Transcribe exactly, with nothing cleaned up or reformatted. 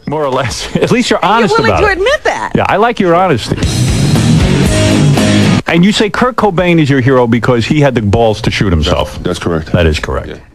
More or less. At least you're honest You're willing about to it. admit that. Yeah, I like your honesty. And you say Kurt Cobain is your hero because he had the balls to shoot himself. That's correct. That is correct. Yeah.